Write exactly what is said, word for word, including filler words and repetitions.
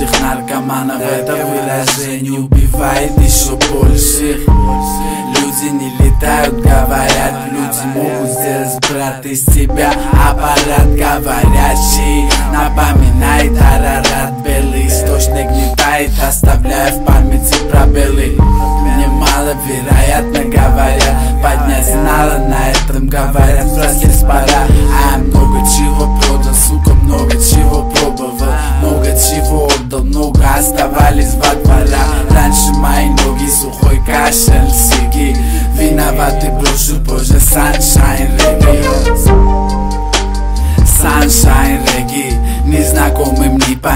этих наркоманов это выражение убивает еще больше. Люди не летают, говорят, люди могут сделать, брат, из тебя аппарат говорящий. Напоминает Арарат, белый источник гнетает, оставляя в памяти пробелы. Немаловероятно, говорят, поднять знала, на этом говорят, просить пора. А много чего продал, сука, много чего пробовал, много чего отдал, много оставались во дворах. Раньше мои ноги сухой кашель, сиги, виноваты брошу позже. Sunshine Reggae, Sunshine Reggae, незнакомым не понятно.